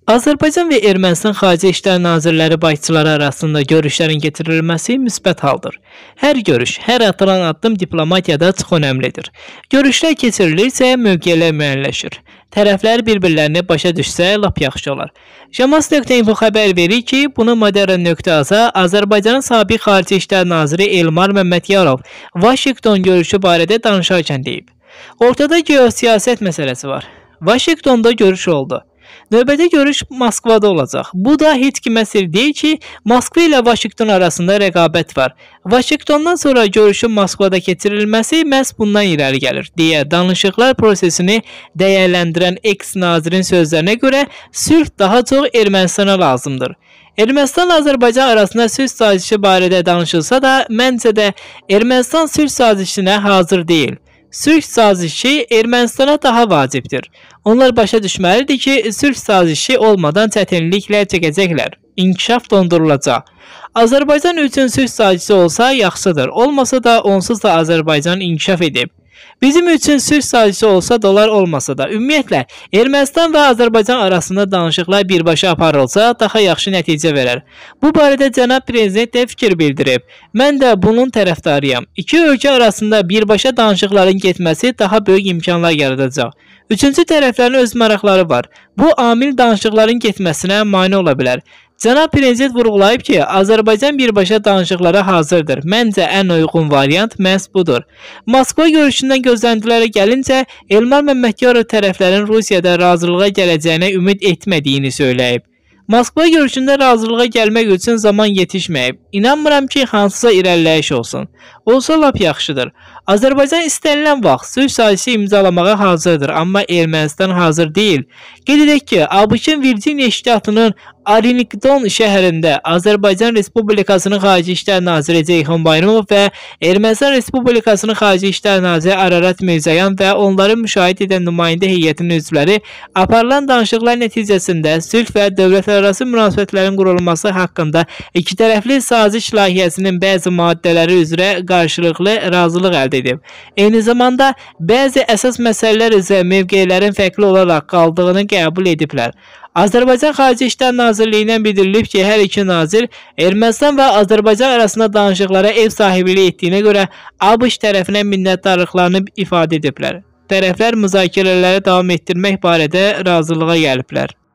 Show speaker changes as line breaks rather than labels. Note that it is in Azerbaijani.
Azərbaycan və Ermənistan Xarici İşlər Nazirləri başçıları arasında görüşlərin keçirilməsi müsbət haldır. Hər görüş, hər atılan addım diplomatiyada çox önəmlidir. Görüşlər keçirilirsə mövqelər müəyyənləşir. Tərəflər bir-birlərini başa düşsə lap yaxşı olar. Jamas.info xəbər verir ki, bunu Modern.az-a Azərbaycanın sabiq Xarici İşlər Naziri Elmar Məmmədiyarov Vaşinqton görüşü barədə danışarkən deyib. Ortada geosiyasət məsələsi var. Vaşinqtonda görüş oldu. Növbəti görüş Moskvada olacaq. Bu da heç kimə sir deyil ki, Moskva ilə Vaşinqton arasında rəqabət var. Vaşinqtondan sonra görüşün Moskvada keçirilməsi məhz bundan irəli gəlir, deyə danışıqlar prosesini dəyərləndirən eks-nazirin sözlərinə görə sülh daha çox Ermənistana lazımdır. Ermənistanla Azərbaycan arasında sülh sazişi barədə danışılsa da, məncə də Ermənistan sülh sazişinə hazır deyil. Sülh sazişi Ermənistana daha vacibdir. Onlar başa düşməlidir ki, sülh sazişi olmadan çətinliklər çəkəcəklər. İnkişaf dondurulacaq. Azərbaycan üçün sülh sazişi olsa yaxşıdır. Olmasa da onsuz da Azərbaycan inkişaf edib. Bizim üçün sülh sazişi olsa da olar, olmasa da. Ümumiyyətlə, Ermənistan və Azərbaycan arasında danışıqlar birbaşa aparılsa daha yaxşı nəticə verər. Bu barədə cənab prezident də fikir bildirib. Mən də bunun tərəfdarıyam. İki ölkə arasında birbaşa danışıqların getməsi daha böyük imkanlar yaradacaq. Üçüncü tərəflərin öz maraqları var. Bu amil danışıqların getməsinə mane ola bilər. Cənab prezident vurğulayıb ki, Azərbaycan birbaşa danışıqlara hazırdır. Məncə ən uyğun variant məhz budur. Moskva görüşündən gözləntilərə gəlincə, Elmar Məmmədiyarov tərəflərin Rusiyada razılığa gələcəyinə ümid etmədiyini söyləyib. Moskva görüşündə razılığa gəlmək üçün zaman yetişməyib. İnanmıram ki, hansısa irəliləyiş olsun. Olsa lap yaxşıdır. Azərbaycan istənilən vaxt sülh sazişi imzalamağa hazırdır, amma Ermənistan hazır deyil. Qeyd edək ki, ABŞ-ın Virginia ştatının Arlington şəhərində Azərbaycan Respublikasının Xarici İşlər Naziri Ceyhun Bayramov və Ermənistan Respublikasının Xarici İşlər Naziri Ararat Mirzoyan və onları müşahidə edən nümayəndə heyətinin üzvləri aparılan danışıqlar nəticəsində sülh və dövlətlərarası münasibətlərin qurulması haqqında ikitərəfli saziş layihəsinin bəzi maddələri üzrə qarşılıqlı razılıq əldə edib. Eyni zamanda bəzi əsas məsələlər üzrə mövqelərin fərqli olaraq qaldığını qəbul ediblər. Azərbaycan Xarici İşlər Nazirliyindən bildirilib ki, hər iki nazir Ermənistan və Azərbaycan arasında danışıqlara ev sahibliyi etdiyinə görə ABŞ tərəfinə minnətdarlıqlarını ifadə ediblər. Tərəflər müzakirələri davam etdirmək barədə razılığa gəliblər.